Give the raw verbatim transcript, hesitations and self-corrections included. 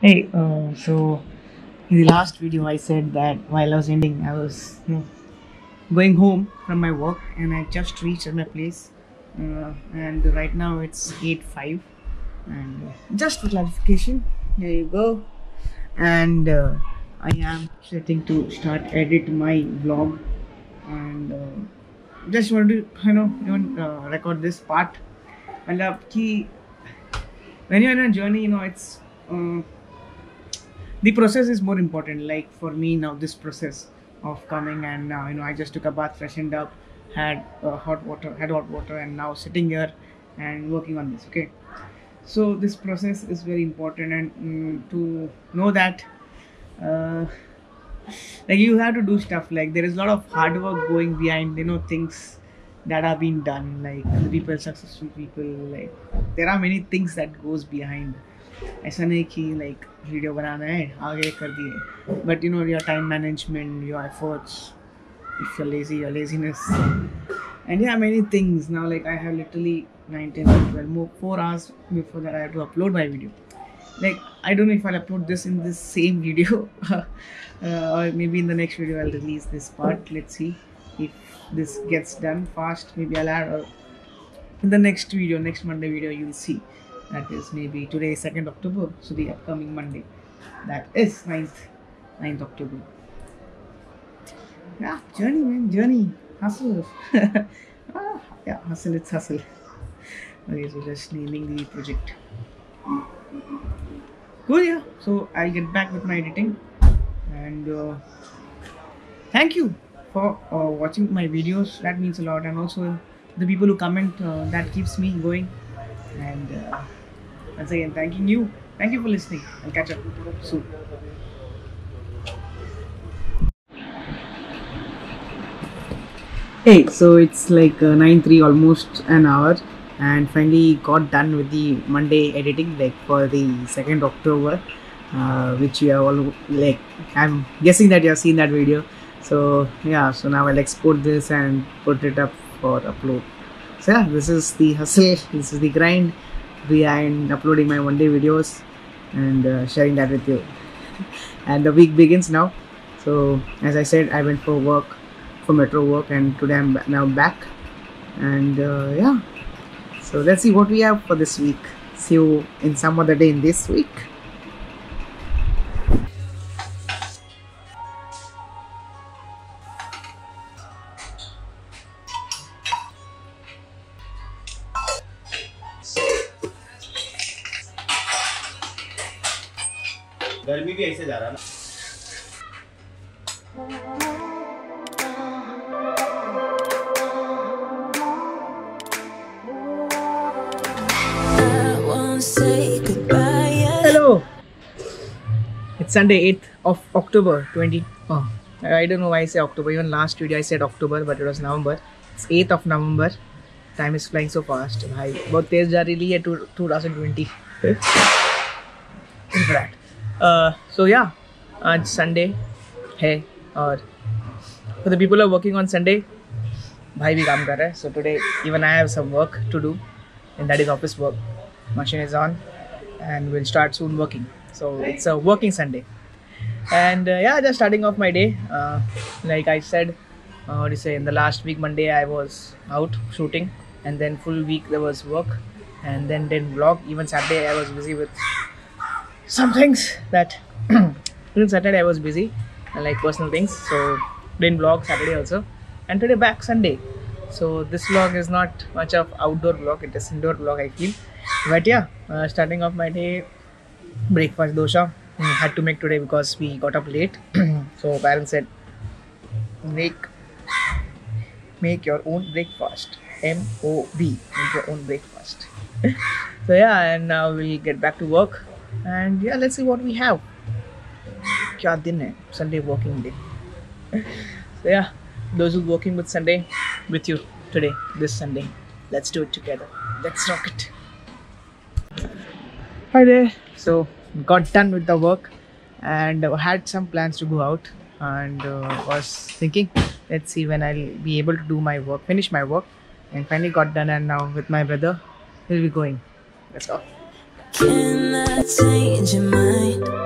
Hey, uh, so in the last video, I said that while I was ending, I was you know, going home from my work, and I just reached at my place. Uh, and right now it's eight five, and uh, just for clarification, there you go. And uh, I am setting to start edit my vlog, and uh, just wanted to you know even uh, record this part. मतलब कि when you're in a journey, you know it's. Uh, the process is more important. Like for me now, this process of coming, and now you know I just took a bath, freshened up, had uh, hot water had hot water, and now sitting here and working on this. Okay, so this process is very important, and mm, to know that uh, like you have to do stuff, like there is a lot of hard work going behind you know things that are being done, like the people, successful people, like there are many things that goes behind. ऐसा नहीं कि like video बनाना है आगे कर दिए, but you know your time management, your efforts, if you're lazy, your laziness, and yeah, many things. Now like I have literally nineteen or twelve more four hours before that I have to upload my video. Like I don't know if I'll upload this in this same video uh, or maybe in the next video I'll release this part. Let's see if this gets done fast. Maybe I'll add, or in the next video, next Monday video, you'll see. That is maybe today is second October, so the upcoming Monday, that is ninth October. Yeah, journey man, journey, hustle. ah, yeah, hustle, it's hustle. Okay, so just naming the project. Cool, yeah. So I'll get back with my editing, and uh, thank you for uh, watching my videos. That means a lot, and also the people who comment, uh, that keeps me going. And uh, once again, thanking you. Thank you for listening. I'll catch up soon. Hey, so it's like uh, nine three, almost an hour, and finally got done with the Monday editing, like for the second October, uh, which you have all like. I'm guessing that you have seen that video. So yeah, so now I'll export this and put it up for upload. So yeah, this is the hustle, this is the grind behind uploading my one day videos and uh, sharing that with you. And the week begins now. So as I said, I went for work, for metro work, and today I'm now back. And uh, yeah, so let's see what we have for this week. See you in some other day in this week. गर्मी भी ऐसे जा रहा ना. Hello, it's Sunday, eighth of October twenty. Oh, I don't know why I say October. Even last video I said October, but it was November. It's eighth of November. Time is flying so fast. भाई बहुत तेज जा रही है two thousand twenty. That. Uh, so yeah, आज Sunday है, और for the people who are working on Sunday, भाई भी काम कर रहा है. So today even I have some work to do, and that is office work. Machine is on, and we'll start soon working. So it's a working Sunday, and uh, yeah, just starting off my day. Uh, like I said, uh, what do you say? In the last week, Monday I was out shooting, and then full week there was work, and then then vlog. Even Saturday I was busy with some things that even Saturday I was busy and like personal things, so didn't vlog Saturday also, and today back Sunday. So this vlog is not much of outdoor vlog, it is indoor vlog I feel. But yeah, uh, starting off my day, breakfast dosha mm, had to make today because we got up late. So parents said make make your own breakfast, M O B, make your own breakfast. So yeah, and now we'll get back to work. And yeah, let's see what we have. क्या दिन है? Sunday working day. So yeah, those who working with Sunday, with you today, this Sunday, let's do it together. Let's rock it. Hi there. So got done with the work, and uh, had some plans to go out, and uh, was thinking, let's see when I'll be able to do my work, finish my work, and finally got done. And now with my brother, we'll be going. Let's go. cannot change your mind.